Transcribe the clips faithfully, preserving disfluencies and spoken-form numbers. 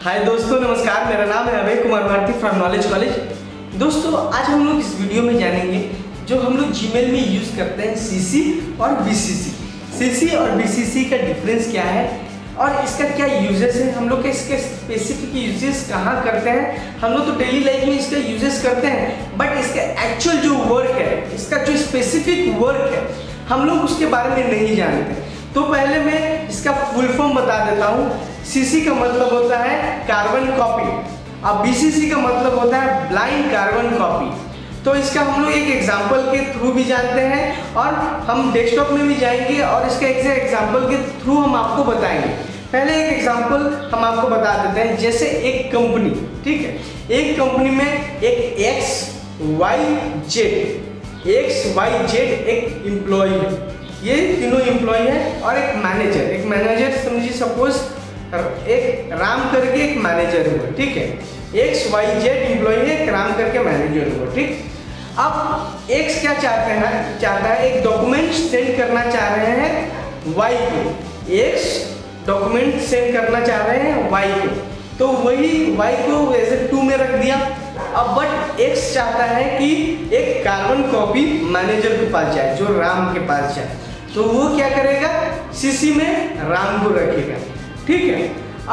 हाय दोस्तों, नमस्कार। मेरा नाम है Abhay Kumar Bharti from Knowledge College. दोस्तों, आज हम लोग इस वीडियो में जानेंगे जो हम लोग जीमेल में यूज़ करते हैं सीसी और बीसीसी। सीसी और बीसीसी का डिफरेंस क्या है और इसका क्या यूजेस है, हम लोग इसके स्पेसिफिक यूजेस कहाँ करते हैं। हम लोग तो डेली लाइफ में इसका यूजेस करते हैं, बट इसका एक्चुअल जो वर्क है, इसका जो स्पेसिफिक वर्क है, हम लोग उसके बारे में नहीं जानते। तो पहले मैं इसका फुल फॉर्म बता देता हूँ। सीसी का मतलब होता है कार्बन कॉपी और बीसीसी का मतलब होता है ब्लाइंड कार्बन कॉपी। तो इसका हम लोग एक एग्जांपल के थ्रू भी जानते हैं और हम डेस्कटॉप में भी जाएंगे और इसका एक एग्जांपल के थ्रू हम आपको बताएंगे। पहले एक एग्जांपल हम आपको बता देते हैं। जैसे एक कंपनी, ठीक है, एक कंपनी में एक X Y Z X Y Z एक एम्प्लॉय है। ये तीनों एम्प्लॉय है और एक मैनेजर एक मैनेजर समझिए, सपोज एक राम करके एक मैनेजर हुआ, ठीक है। एक्स वाई जेड एम्प्लॉय है, एक राम करके मैनेजर हुआ, ठीक। अब एक्स क्या चाहते हैं चाहता है एक डॉक्यूमेंट सेंड करना चाह रहे हैं वाई को। एक्स डॉक्यूमेंट सेंड करना चाह रहे हैं वाई को, तो वही वाई को ऐसे टू में रख दिया। अब बट एक्स चाहता है कि एक कार्बन कॉपी मैनेजर के पास जाए, जो राम के पास जाए, तो वो क्या करेगा, सीसी में राम को रखेगा, ठीक है।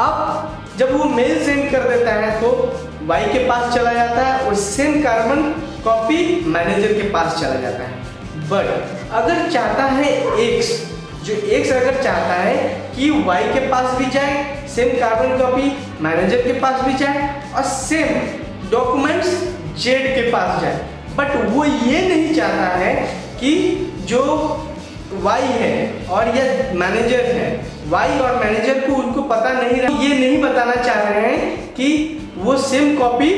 अब जब वो मेल सेंड कर देता है तो वाई के पास चला जाता है और सेम कार्बन कॉपी मैनेजर के पास चला जाता है। बट अगर चाहता है एक्स, जो एक्स अगर चाहता है कि वाई के पास भी जाए, सेम कार्बन कॉपी मैनेजर के पास भी जाए और सेम डॉक्यूमेंट्स जेड के पास जाए, बट वो ये नहीं चाहता है कि जो वाई है और ये मैनेजर है, वाई और मैनेजर को उनको पता नहीं रहा, ये नहीं बताना चाह रहे हैं कि वो सेम कॉपी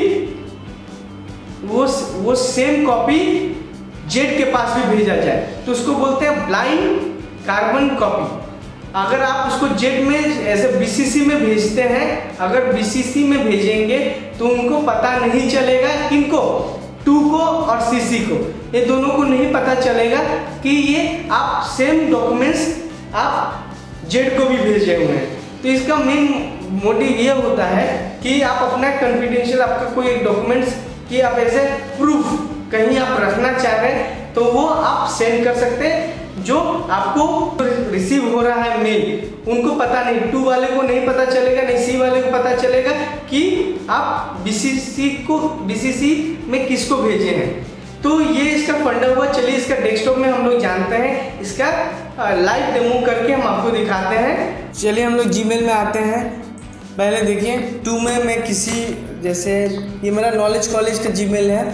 वो वो सेम कॉपी जेड के पास भी भेजा जाए, तो उसको बोलते हैं ब्लाइंड कार्बन कॉपी। अगर आप उसको जेड में ऐसे बीसीसी में भेजते हैं, अगर बीसीसी में भेजेंगे तो उनको पता नहीं चलेगा, किनको, टू को और सीसी को, ये दोनों को नहीं पता चलेगा कि ये आप सेम डॉक्यूमेंट्स आप जेड को भी भेजे हुए हैं। तो इसका मेन मोटिव ये होता है कि आप अपना कॉन्फिडेंशियल, आपका कोई एक डॉक्यूमेंट्स कि आप ऐसे प्रूफ कहीं आप रखना चाह रहे हैं तो वो आप सेंड कर सकते हैं। जो आपको रिसीव हो रहा है मेल, उनको पता नहीं, टू वाले को नहीं पता चलेगा, नहीं सी वाले को पता चलेगा कि आप बीसीसी को बीसीसी में किसको भेजे हैं। तो ये इसका फंडा हुआ। चलिए इसका डेस्कटॉप में हम लोग जानते हैं, इसका लाइव डेमो करके हम आपको दिखाते हैं। चलिए हम लोग जीमेल में आते हैं। पहले देखिए, टू में मैं किसी, जैसे ये मेरा नॉलेज कॉलेज का जीमेल है,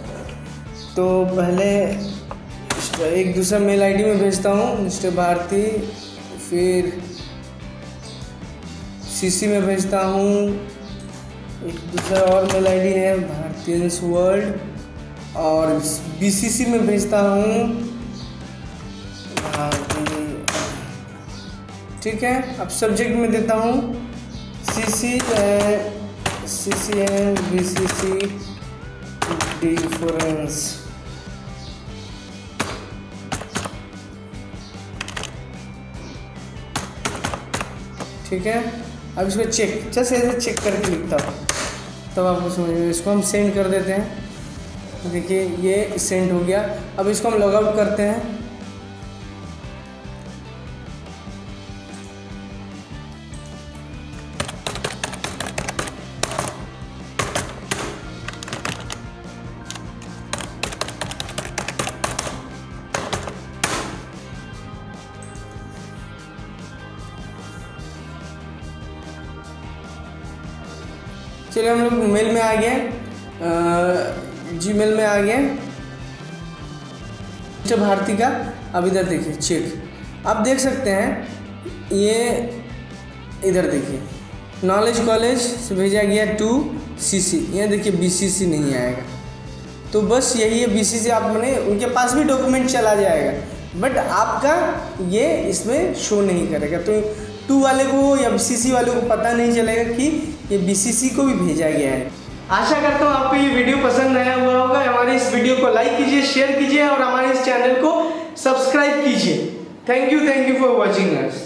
तो पहले एक दूसरा मेल आईडी में भेजता हूँ, मिस्टर भारती, फिर सीसी में भेजता हूँ, एक दूसरा और मेल आईडी है भारतीयंस वर्ल्ड, और बीसीसी में भेजता हूँ भारती, ठीक है। अब सब्जेक्ट में देता हूँ CC and CC and BCC difference, ठीक है। अब इसको चेक, जैसे ऐसे चेक करके लिखता हूँ तब आपको समझ में। इसको हम सेंड कर देते हैं, देखिए ये सेंड हो गया। अब इसको हम लॉगआउट करते हैं। चलिए हम लोग मेल में आ गए, जीमेल में आ गए, मिस्टर भारती का। अब इधर देखिए चेक, आप देख सकते हैं ये इधर देखिए, नॉलेज कॉलेज से भेजा गया टू सीसी, ये देखिए बीसीसी नहीं आएगा। तो बस यही है, बीसीसी आप मैंने उनके पास भी डॉक्यूमेंट चला जाएगा, बट आपका ये इसमें शो नहीं करेगा। तो टू वाले को या बीसीसी वाले को पता नहीं चलेगा कि ये बीसीसी को भी भेजा गया है। आशा करता हूँ आपको ये वीडियो पसंद आया हुआ होगा। हमारे इस वीडियो को लाइक कीजिए, शेयर कीजिए और हमारे इस चैनल को सब्सक्राइब कीजिए। Thank you thank you for watching us.